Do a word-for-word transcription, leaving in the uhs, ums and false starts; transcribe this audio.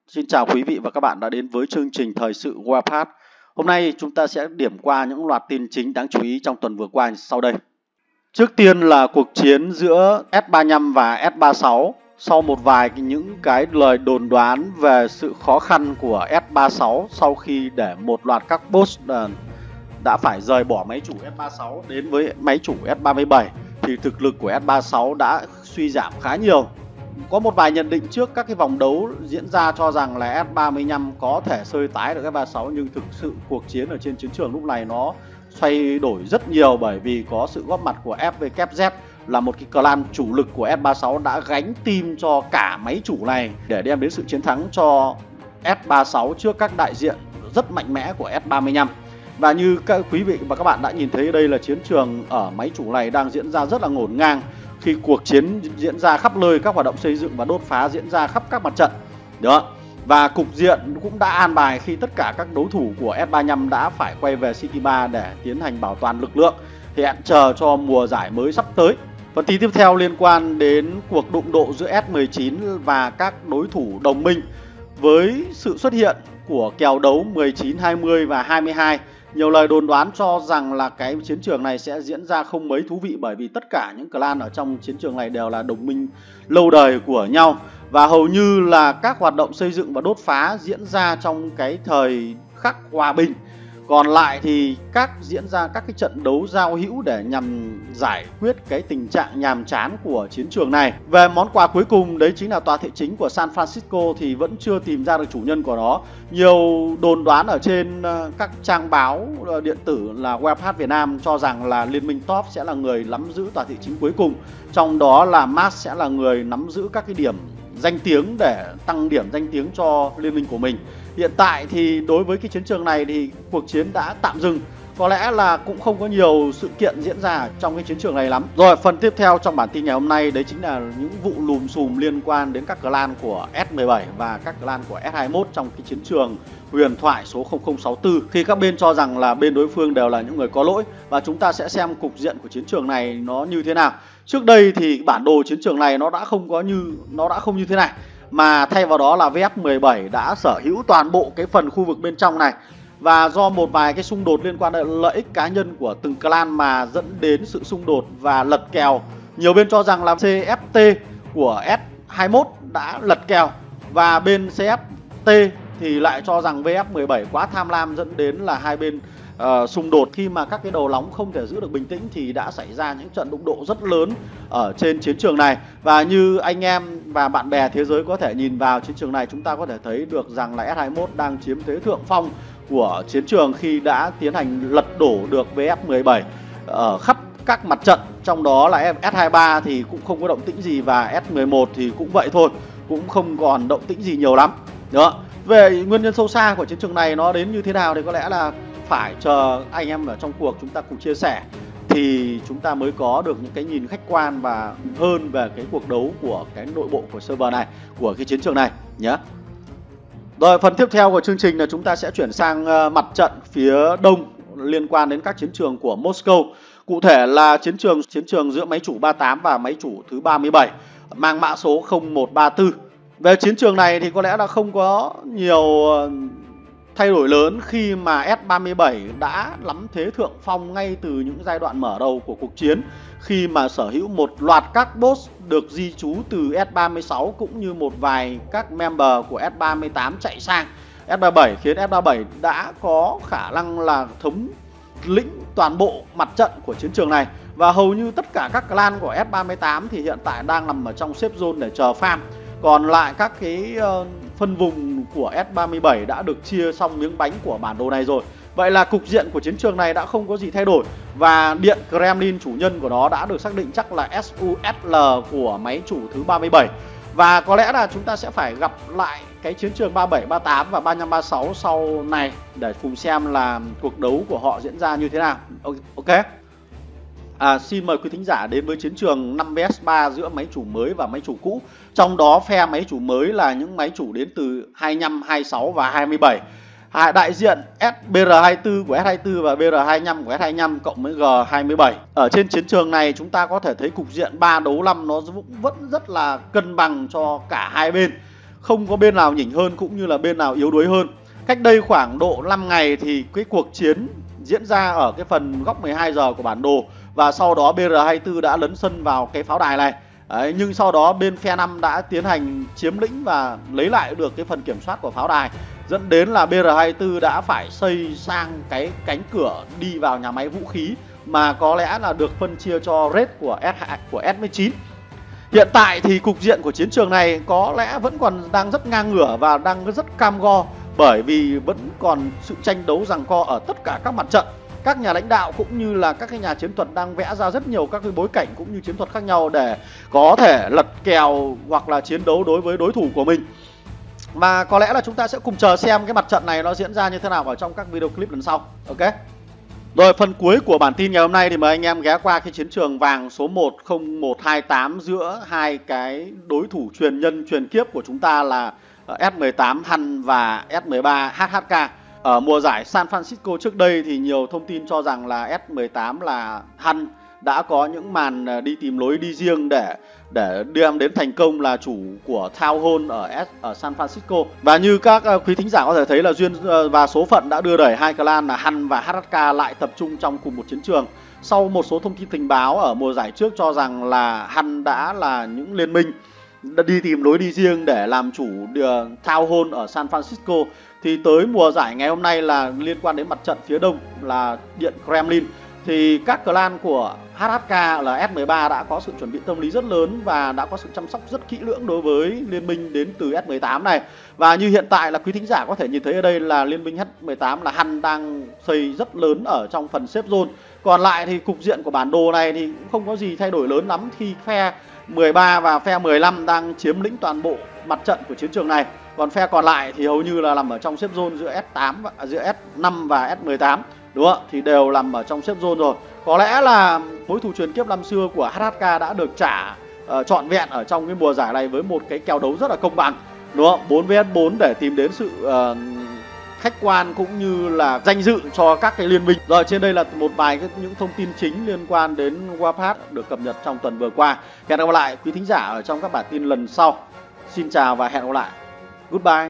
Xin chào quý vị và các bạn đã đến với chương trình thời sự Warpath. Hôm nay chúng ta sẽ điểm qua những loạt tin chính đáng chú ý trong tuần vừa qua sau đây. Trước tiên là cuộc chiến giữa S ba mươi lăm và S ba mươi sáu. Sau một vài những cái lời đồn đoán về sự khó khăn của S ba mươi sáu sau khi để một loạt các boss đã phải rời bỏ máy chủ S ba mươi sáu đến với máy chủ S ba mươi bảy thì thực lực của S ba mươi sáu đã suy giảm khá nhiều. Có một vài nhận định trước các cái vòng đấu diễn ra cho rằng là S ba mươi lăm có thể xơi tái được S ba mươi sáu, nhưng thực sự cuộc chiến ở trên chiến trường lúc này nó xoay đổi rất nhiều, bởi vì có sự góp mặt của ép vê kép dét là một cái clan chủ lực của S ba mươi sáu đã gánh team cho cả máy chủ này để đem đến sự chiến thắng cho S ba mươi sáu trước các đại diện rất mạnh mẽ của S ba mươi lăm. Và như các quý vị và các bạn đã nhìn thấy, đây là chiến trường ở máy chủ này đang diễn ra rất là ngổn ngang, khi cuộc chiến diễn ra khắp nơi, các hoạt động xây dựng và đốt phá diễn ra khắp các mặt trận. Đó. Và cục diện cũng đã an bài khi tất cả các đối thủ của S ba mươi lăm đã phải quay về City ba để tiến hành bảo toàn lực lượng, hẹn chờ cho mùa giải mới sắp tới. Phần tin tiếp theo liên quan đến cuộc đụng độ giữa S mười chín và các đối thủ đồng minh với sự xuất hiện của kèo đấu mười chín, hai mươi và hai mươi hai. Nhiều lời đồn đoán cho rằng là cái chiến trường này sẽ diễn ra không mấy thú vị, bởi vì tất cả những clan ở trong chiến trường này đều là đồng minh lâu đời của nhau. Và hầu như là các hoạt động xây dựng và đốt phá diễn ra trong cái thời khắc hòa bình. Còn lại thì các diễn ra các cái trận đấu giao hữu để nhằm giải quyết cái tình trạng nhàm chán của chiến trường này. Về món quà cuối cùng, đấy chính là tòa thị chính của San Francisco thì vẫn chưa tìm ra được chủ nhân của nó. Nhiều đồn đoán ở trên các trang báo điện tử là Warpath Việt Nam cho rằng là Liên minh Top sẽ là người nắm giữ tòa thị chính cuối cùng. Trong đó là Mars sẽ là người nắm giữ các cái điểm danh tiếng để tăng điểm danh tiếng cho liên minh của mình. Hiện tại thì đối với cái chiến trường này thì cuộc chiến đã tạm dừng. Có lẽ là cũng không có nhiều sự kiện diễn ra trong cái chiến trường này lắm. Rồi, phần tiếp theo trong bản tin ngày hôm nay đấy chính là những vụ lùm xùm liên quan đến các clan của S mười bảy và các clan của S hai mươi mốt trong cái chiến trường huyền thoại số không không sáu tư, khi các bên cho rằng là bên đối phương đều là những người có lỗi. Và chúng ta sẽ xem cục diện của chiến trường này nó như thế nào. Trước đây thì bản đồ chiến trường này nó đã không có như nó đã không như thế này, mà thay vào đó là vê ép mười bảy đã sở hữu toàn bộ cái phần khu vực bên trong này. Và do một vài cái xung đột liên quan đến lợi ích cá nhân của từng clan mà dẫn đến sự xung đột và lật kèo. Nhiều bên cho rằng là xê ép tê của S hai mươi mốt đã lật kèo, và bên xê ép tê thì lại cho rằng vê ép mười bảy quá tham lam, dẫn đến là hai bên uh, xung đột. Khi mà các cái đầu nóng không thể giữ được bình tĩnh thì đã xảy ra những trận đụng độ rất lớn ở trên chiến trường này. Và như anh em và bạn bè thế giới có thể nhìn vào chiến trường này, chúng ta có thể thấy được rằng là S hai mươi mốt đang chiếm thế thượng phong của chiến trường khi đã tiến hành lật đổ được vê ép mười bảy ở khắp các mặt trận. Trong đó là S hai mươi ba thì cũng không có động tĩnh gì, và S mười một thì cũng vậy thôi, cũng không còn động tĩnh gì nhiều lắm. Đó. Về nguyên nhân sâu xa của chiến trường này nó đến như thế nào thì có lẽ là phải chờ anh em ở trong cuộc chúng ta cùng chia sẻ, thì chúng ta mới có được những cái nhìn khách quan và hơn về cái cuộc đấu của cái nội bộ của server này, của cái chiến trường này nhé. Rồi, phần tiếp theo của chương trình là chúng ta sẽ chuyển sang mặt trận phía đông liên quan đến các chiến trường của Moscow. Cụ thể là chiến trường chiến trường giữa máy chủ ba mươi tám và máy chủ thứ ba mươi bảy mang mã số không một ba tư. Về chiến trường này thì có lẽ là không có nhiều thay đổi lớn, khi mà S ba mươi bảy đã nắm thế thượng phong ngay từ những giai đoạn mở đầu của cuộc chiến, khi mà sở hữu một loạt các boss được di trú từ S ba mươi sáu cũng như một vài các member của S ba mươi tám chạy sang S ba mươi bảy, khiến S ba mươi bảy đã có khả năng là thống lĩnh toàn bộ mặt trận của chiến trường này. Và hầu như tất cả các clan của S ba mươi tám thì hiện tại đang nằm ở trong safe zone để chờ farm. Còn lại các cái uh, phân vùng của S ba mươi bảy đã được chia xong miếng bánh của bản đồ này rồi. Vậy là cục diện của chiến trường này đã không có gì thay đổi. Và điện Kremlin, chủ nhân của nó, đã được xác định chắc là ét u ét lờ của máy chủ thứ ba mươi bảy. Và có lẽ là chúng ta sẽ phải gặp lại cái chiến trường ba mươi bảy, ba mươi tám và ba mươi lăm, ba mươi sáu sau này để cùng xem là cuộc đấu của họ diễn ra như thế nào. Ok. À, xin mời quý thính giả đến với chiến trường năm vs ba giữa máy chủ mới và máy chủ cũ. Trong đó phe máy chủ mới là những máy chủ đến từ hai mươi lăm, hai mươi sáu và hai mươi bảy. Đại diện bê rờ hai mươi tư của S hai mươi tư và bê rờ hai mươi lăm của S hai mươi lăm cộng với G hai mươi bảy. Ở trên chiến trường này chúng ta có thể thấy cục diện ba đấu năm nó vẫn rất là cân bằng cho cả hai bên. không có bên nào nhỉnh hơn cũng như là bên nào yếu đuối hơn. Cách đây khoảng độ năm ngày thì cái cuộc chiến diễn ra ở cái phần góc mười hai giờ của bản đồ, và sau đó B R hai mươi tư đã lấn sân vào cái pháo đài này. Đấy, nhưng sau đó bên phe năm đã tiến hành chiếm lĩnh và lấy lại được cái phần kiểm soát của pháo đài, dẫn đến là B R hai mươi tư đã phải xây sang cái cánh cửa đi vào nhà máy vũ khí mà có lẽ là được phân chia cho Red của S của S mười chín. Hiện tại thì cục diện của chiến trường này có lẽ vẫn còn đang rất ngang ngửa và đang rất cam go, bởi vì vẫn còn sự tranh đấu giằng co ở tất cả các mặt trận. Các nhà lãnh đạo cũng như là các cái nhà chiến thuật đang vẽ ra rất nhiều các cái bối cảnh cũng như chiến thuật khác nhau để có thể lật kèo hoặc là chiến đấu đối với đối thủ của mình. Và có lẽ là chúng ta sẽ cùng chờ xem cái mặt trận này nó diễn ra như thế nào ở trong các video clip lần sau. Ok. Rồi, phần cuối của bản tin ngày hôm nay thì mời anh em ghé qua cái chiến trường vàng số một không một hai tám giữa hai cái đối thủ truyền nhân truyền kiếp của chúng ta là S mười tám Hun và S mười ba H H K. Ở mùa giải San Francisco trước đây thì nhiều thông tin cho rằng là S mười tám là Hun đã có những màn đi tìm lối đi riêng để để đem đến thành công là chủ của Town Hall ở S, ở San Francisco. Và như các quý thính giả có thể thấy là duyên và số phận đã đưa đẩy hai clan là Hun và H H K lại tập trung trong cùng một chiến trường. Sau một số thông tin tình báo ở mùa giải trước cho rằng là Hun đã là những liên minh đã đi tìm lối đi riêng để làm chủ Town Hall ở San Francisco, thì tới mùa giải ngày hôm nay là liên quan đến mặt trận phía đông là Điện Kremlin, thì các clan của H H K là S mười ba đã có sự chuẩn bị tâm lý rất lớn và đã có sự chăm sóc rất kỹ lưỡng đối với liên minh đến từ S mười tám này. Và như hiện tại là quý thính giả có thể nhìn thấy ở đây là liên minh H mười tám là Hun đang xây rất lớn ở trong phần safe zone. Còn lại thì cục diện của bản đồ này thì cũng không có gì thay đổi lớn lắm, khi phe mười ba và phe mười lăm đang chiếm lĩnh toàn bộ mặt trận của chiến trường này. Còn phe còn lại thì hầu như là nằm ở trong safe zone giữa S tám và giữa S năm và S mười tám. Đúng không? Thì đều nằm ở trong safe zone rồi. Có lẽ là mối thù truyền kiếp năm xưa của H H K đã được trả uh, trọn vẹn ở trong cái mùa giải này với một cái kèo đấu rất là công bằng. Đúng không? bốn vs bốn để tìm đến sự uh, khách quan cũng như là danh dự cho các cái liên minh. Rồi, trên đây là một vài cái, những thông tin chính liên quan đến Warpath được cập nhật trong tuần vừa qua. Hẹn gặp lại quý thính giả ở trong các bản tin lần sau. Xin chào và hẹn gặp lại. Goodbye.